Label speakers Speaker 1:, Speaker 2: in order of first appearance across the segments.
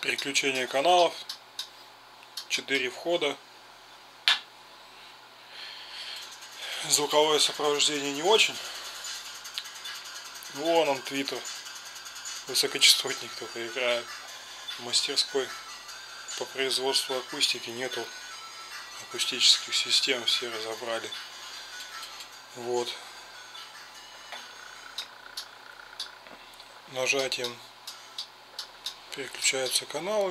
Speaker 1: Переключение каналов, 4 входа. Звуковое сопровождение не очень. Вон он, твиттер. Высокочастотник только играет. В мастерской по производству акустики нету акустических систем, все разобрали. Вот. Нажатием переключаются каналы.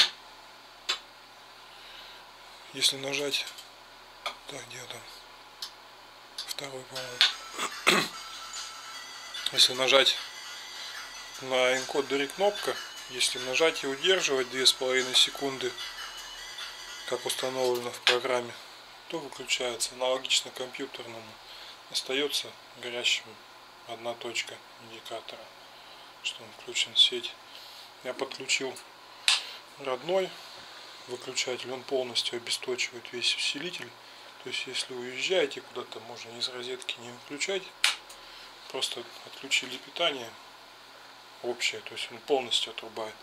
Speaker 1: Если нажать, так, где там второй, по-моему. Если нажать на энкодере кнопка, если нажать и удерживать 2,5 секунды, как установлено в программе, то выключается. Аналогично компьютерному. Остается горящим одна точка индикатора, что он включен в сеть. Я подключил родной выключатель, он полностью обесточивает весь усилитель. То есть если уезжаете куда-то, можно из розетки не выключать, просто отключили питание общее, то есть он полностью отрубает.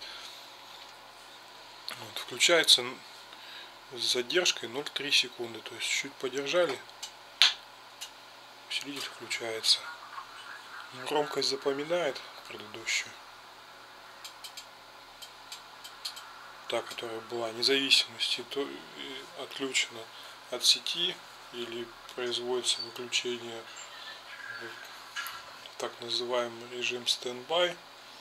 Speaker 1: Вот, включается с задержкой 0,3 секунды, то есть чуть подержали, усилитель включается. Громкость запоминает предыдущую, та, которая была, независимости, то отключена от сети или производится выключение в так называемый режим стендбай.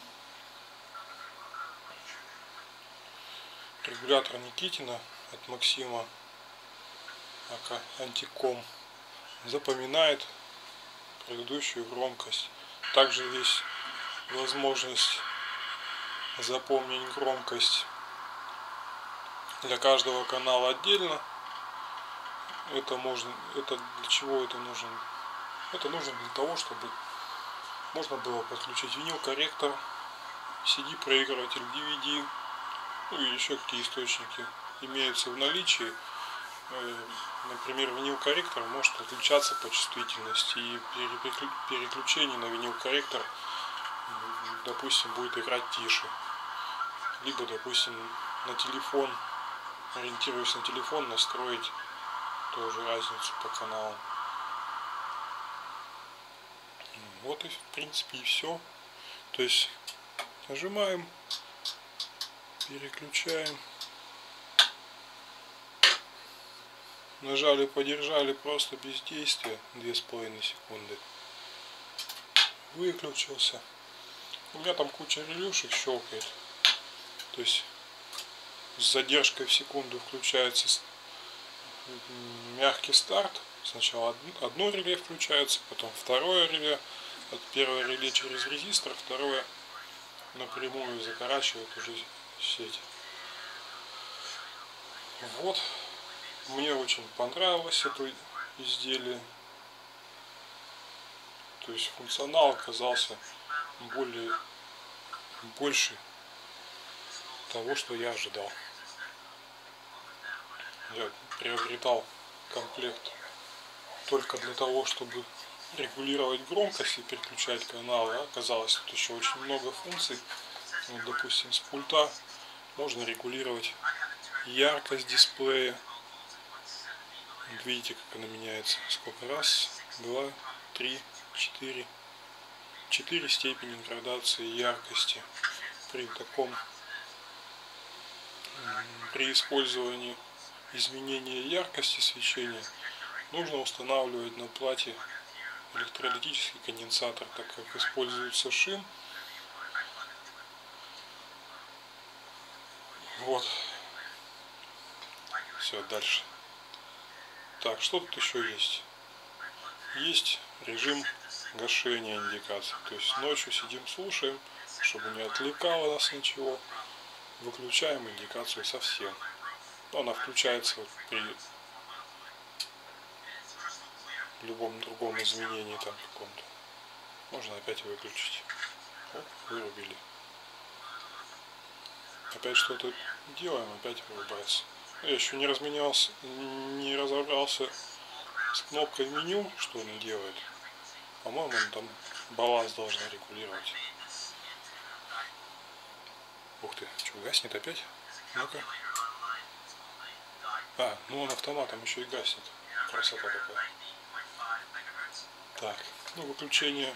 Speaker 1: Регулятор Никитина от Максима АК Антиком запоминает предыдущую громкость. Также есть возможность запомнить громкость для каждого канала отдельно. Это для чего это нужно? Это нужно для того, чтобы можно было подключить винил-корректор, CD-проигрыватель, DVD, ну и еще какие источники имеются в наличии. Например, винил-корректор может отличаться по чувствительности, и переключение на винил-корректор, допустим, будет играть тише. Либо, допустим, на телефон, ориентируясь на телефон, настроить тоже разницу по каналам. Вот и в принципе и все. То есть нажимаем, переключаем, нажали, подержали, просто без действия 2,5 секунды, выключился. У меня там куча релюшек щелкает, то есть с задержкой в секунду включается мягкий старт. Сначала одно реле включается, потом второе реле. От первое реле через резистор, второе напрямую закорачивает уже сеть. Вот. Мне очень понравилось это изделие. То есть функционал оказался больше того, что я ожидал. Я приобретал комплект только для того, чтобы регулировать громкость и переключать каналы. Оказалось, тут еще очень много функций. Вот, допустим, с пульта можно регулировать яркость дисплея. Вот видите, как она меняется. Сколько? Раз, два, три, четыре. 4 степени градации яркости. При использовании изменения яркости свечения нужно устанавливать на плате электролитический конденсатор, так как используется шин. Вот. Все, дальше. Так, что тут еще есть? Есть режим гашения индикации. То есть ночью сидим, слушаем, чтобы не отвлекало нас ничего. Выключаем индикацию совсем. Она включается вот при любом другом изменении там каком-то. Можно опять выключить. Оп, вырубили. Опять что-то делаем, опять вырубается. Я еще не разобрался с кнопкой меню, что она делает. По-моему, он там баланс должна регулировать. Ух ты, что, гаснет опять? Ну-ка. А, ну он автоматом еще и гаснет. Красота такая. Так, ну выключение.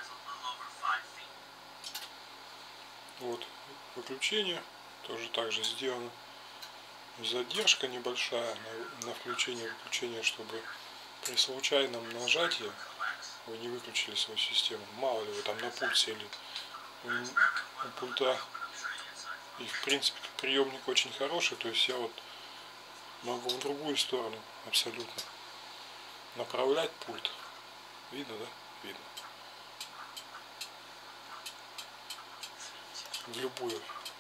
Speaker 1: Вот, выключение. Тоже так же сделано. Задержка небольшая на включение-выключение, чтобы при случайном нажатии вы не выключили свою систему. Мало ли вы там на пульт сели. У пульта и в принципе приемник очень хороший, то есть я вот могу в другую сторону абсолютно направлять пульт. Видно, да? Видно. В любую,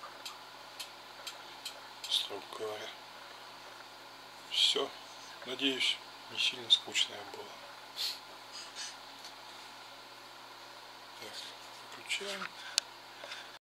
Speaker 1: строго говоря. Все. Надеюсь, не сильно скучное было. Так, выключаем.